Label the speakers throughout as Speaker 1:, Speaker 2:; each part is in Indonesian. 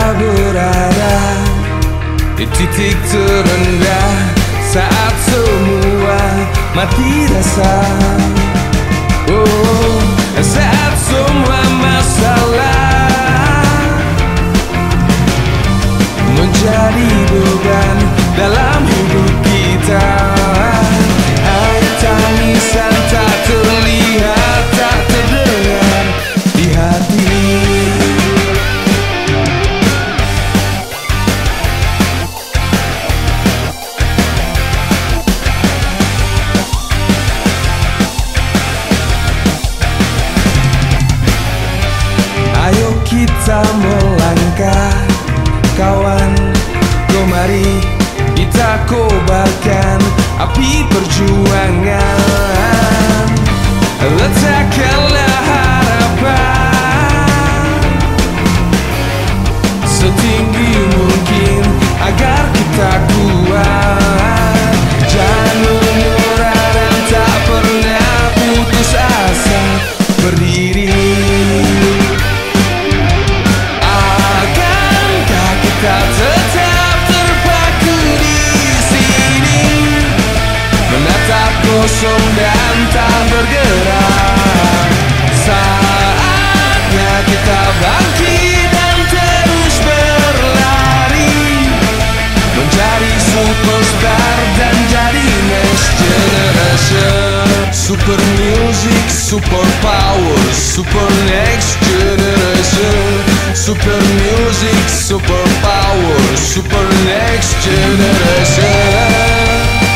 Speaker 1: berada di titik terendah saat semua mati rasa. Oh, saat semua masalah menjadi beban dalam hidup kita. Air tangisan tak terlihat, tak terdengar di hati. Ayo kita melangkah, kawan, mari kita kobarkan api perjuangan. Letakkanlah harapan setinggi mungkin agar kita kuat. Jangan menyerah dan tak pernah putus asa, berdiri. Akankah kita tetap terpaku di sini, menatap kosong dan tak bergerak? Saatnya kita bangkit dan terus berlari, menjadi superstar dan jadi next generation. Super music, super power, super next generation. Super music, super power, super next generation.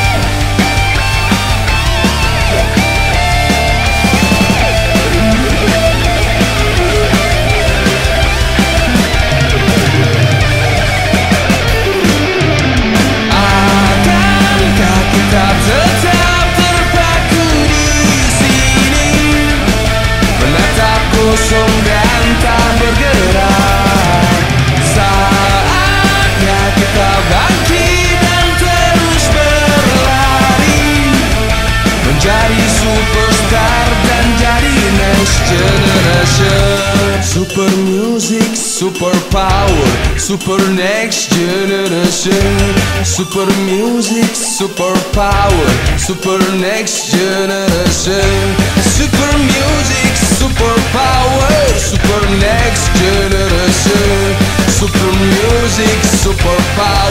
Speaker 1: Akankah kita tetap terpaku di sini, menatap kosong dan tak bergerak? Saatnya kita bangkit dan terus berlari, menjadi superstar dan jadi next generation. Super music, super power, super next generation. Super music, super power, super next generation. Super music, super power, super next generation. Super music, super power.